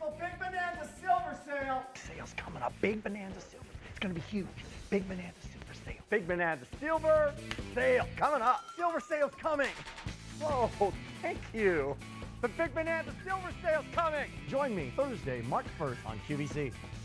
for Big Bonanza Silver Sale. Sale's coming up. Big Bonanza Silver. It's gonna be huge. Big Bonanza Silver Sale. Big Bonanza Silver Sale coming up. Silver Sale's coming. Whoa, thank you. The Big Bonanza Silver Sale's coming. Join me Thursday, March 1st on QVC.